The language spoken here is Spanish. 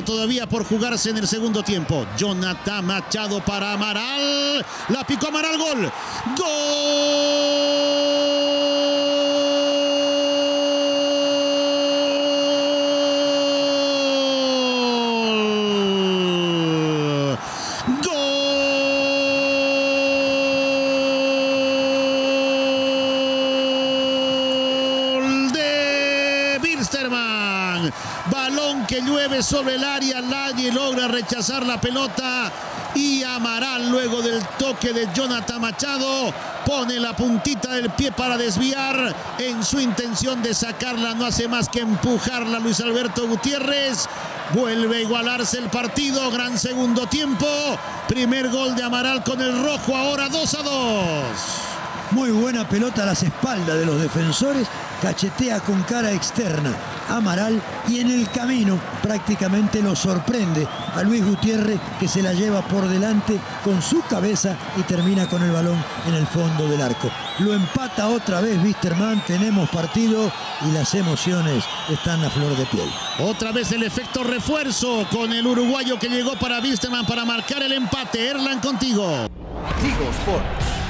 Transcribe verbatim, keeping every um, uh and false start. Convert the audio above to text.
Todavía por jugarse en el segundo tiempo. Jonathan Machado para Amaral. La picó Amaral, gol. ¡Gol! ¡Gol de Wilstermann! Balón que llueve sobre el área, nadie logra rechazar la pelota y Amaral, luego del toque de Jonathan Machado, pone la puntita del pie para desviar. En su intención de sacarla no hace más que empujarla Luis Alberto Gutiérrez. Vuelve a igualarse el partido, gran segundo tiempo. Primer gol de Amaral con el rojo, ahora dos a dos. Muy buena pelota a las espaldas de los defensores, cachetea con cara externa Amaral y en el camino prácticamente lo sorprende a Luis Gutiérrez, que se la lleva por delante con su cabeza y termina con el balón en el fondo del arco. Lo empata otra vez Wilstermann, tenemos partido y las emociones están a flor de piel. Otra vez el efecto refuerzo con el uruguayo que llegó para Wilstermann para marcar el empate. Erlan, contigo. Tigo Sports.